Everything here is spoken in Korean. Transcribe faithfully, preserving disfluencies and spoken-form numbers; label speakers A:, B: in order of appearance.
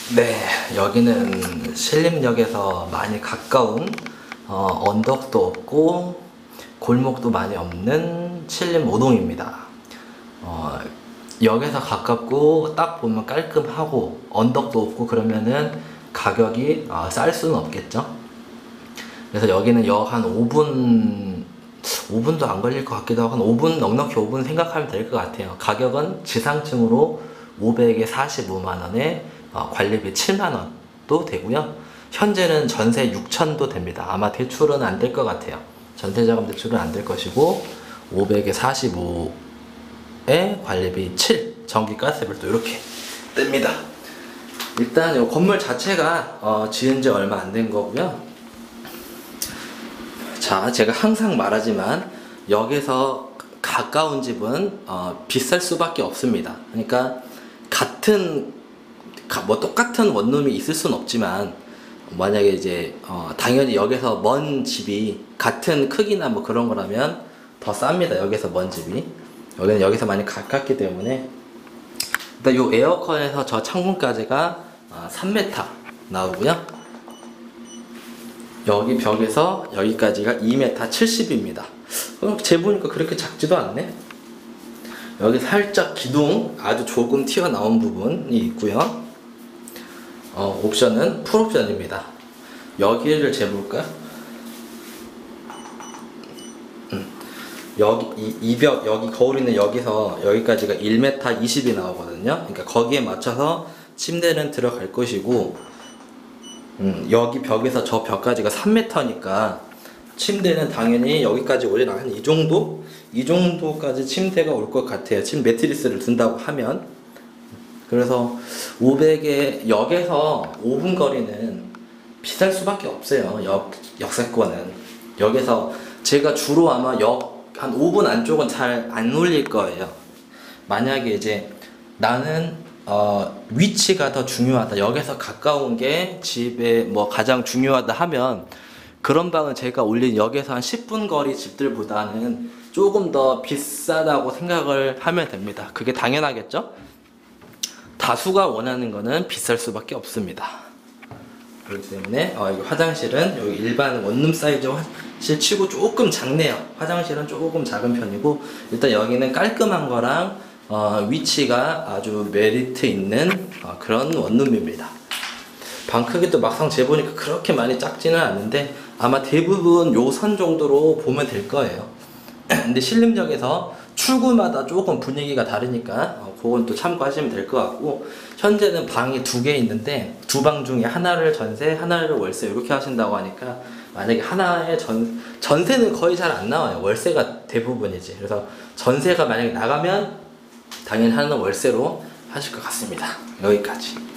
A: 네, 여기는 신림역에서 많이 가까운 어, 언덕도 없고 골목도 많이 없는 신림 오동입니다. 어, 역에서 가깝고 딱 보면 깔끔하고 언덕도 없고 그러면은 가격이 어, 쌀 수는 없겠죠. 그래서 여기는 역 한 오 분, 오 분도 안 걸릴 것 같기도 하고 한 오 분, 넉넉히 오 분 생각하면 될 것 같아요. 가격은 지상층으로 오백에 사십오만 원에 어, 관리비 칠만 원도 되고요. 현재는 전세 육천도 됩니다. 아마 대출은 안 될 것 같아요. 전세자금 대출은 안 될 것이고 오백에 사십오에 관리비 칠, 전기 가스비도 이렇게 뗍니다. 일단 이 건물 자체가 어, 지은 지 얼마 안 된 거고요. 자, 제가 항상 말하지만 역에서 가까운 집은 어, 비쌀 수밖에 없습니다. 그러니까 같은 뭐 똑같은 원룸이 있을 순 없지만 만약에 이제 어, 당연히 역에서 먼 집이 같은 크기나 뭐 그런 거라면 더 쌉니다. 역에서 먼 집이. 여기는 여기서 많이 가깝기 때문에 일단 요 에어컨에서 저 창문까지가 어, 삼 미터 나오고요. 여기 벽에서 여기까지가 이 미터 칠십입니다. 어, 재보니까 그렇게 작지도 않네. 여기 살짝 기둥 아주 조금 튀어나온 부분이 있고요. 어, 옵션은 풀옵션입니다. 여기를 재볼까요? 음, 여기 이, 이 벽 여기 거울 있는 여기서 여기까지가 일 미터 이십이 나오거든요. 그러니까 거기에 맞춰서 침대는 들어갈 것이고, 음, 여기 벽에서 저 벽까지가 삼 미터니까 침대는 당연히 여기까지 오려나 한 이 정도? 이 정도까지 침대가 올 것 같아요. 침 매트리스를 둔다고 하면. 그래서 오백에 역에서 오 분 거리는 비쌀 수밖에 없어요. 역, 역세권은. 역에서 제가 주로 아마 역 한 오 분 안쪽은 잘 안 올릴 거예요. 만약에 이제 나는 어, 위치가 더 중요하다. 역에서 가까운 게 집에 뭐 가장 중요하다 하면 그런 방은 제가 올린 역에서 한 십 분 거리 집들보다는 조금 더 비싸다고 생각을 하면 됩니다. 그게 당연하겠죠? 다수가 원하는 거는 비쌀 수밖에 없습니다. 그렇기 때문에 어, 여기 화장실은 여기 일반 원룸 사이즈 화장실 치고 조금 작네요. 화장실은 조금 작은 편이고 일단 여기는 깔끔한 거랑 어, 위치가 아주 메리트 있는 어, 그런 원룸입니다. 방 크기도 막상 재보니까 그렇게 많이 작지는 않은데 아마 대부분 요 선 정도로 보면 될 거예요. 근데 신림역에서 출구마다 조금 분위기가 다르니까 어, 그건 또 참고하시면 될 것 같고, 현재는 방이 두 개 있는데 두 방 중에 하나를 전세, 하나를 월세 이렇게 하신다고 하니까 만약에 하나의 전, 전세는 거의 잘 안 나와요. 월세가 대부분이지. 그래서 전세가 만약에 나가면 당연히 하나는 월세로 하실 것 같습니다. 여기까지.